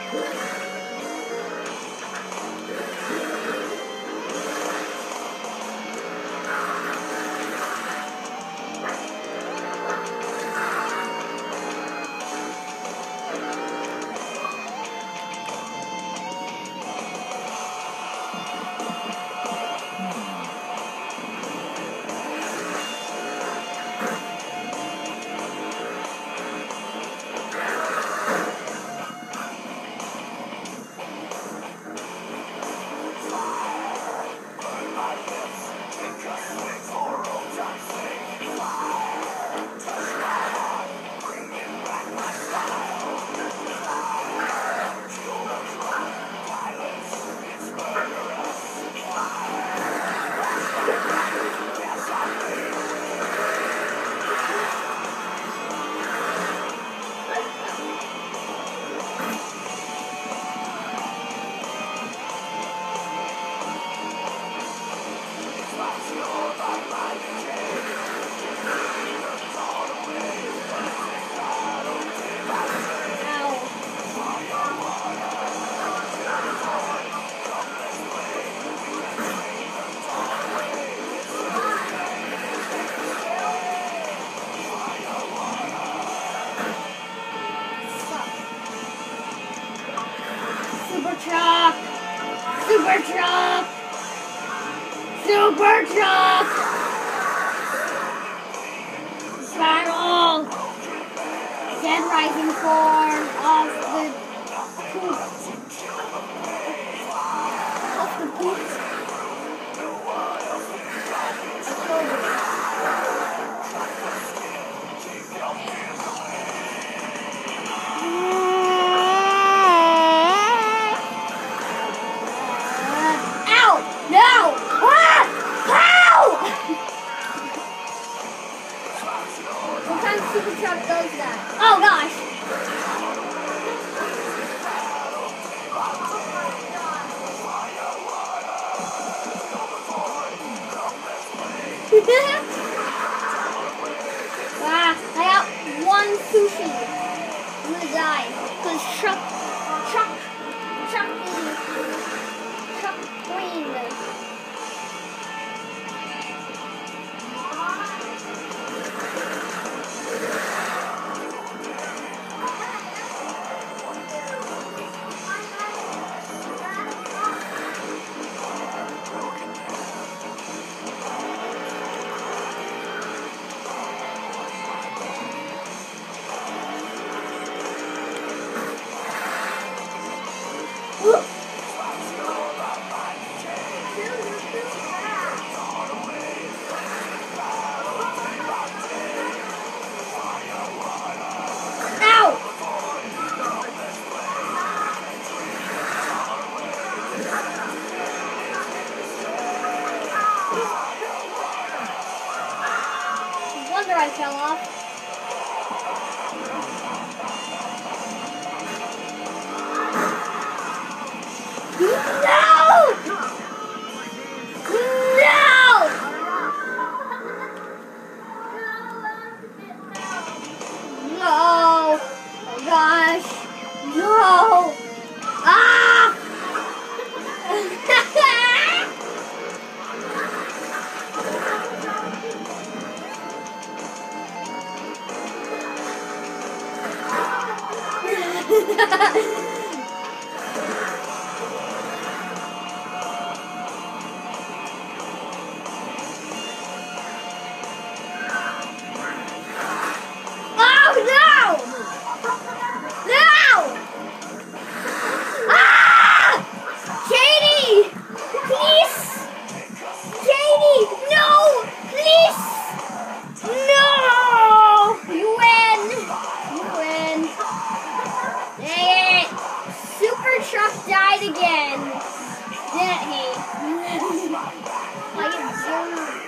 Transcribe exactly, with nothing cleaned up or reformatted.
Super truck! Super truck! Super truck! Spiral! Dead rising form of the poop. Of the poop. Super truck does that. Oh gosh! Ah, I got one sushi. I'm gonna die. Cause Chuck, Chuck, Chuck is Chuck Green. I fell off. No! No! Oh gosh! No! Ah! Truck died again, didn't he? I get zero.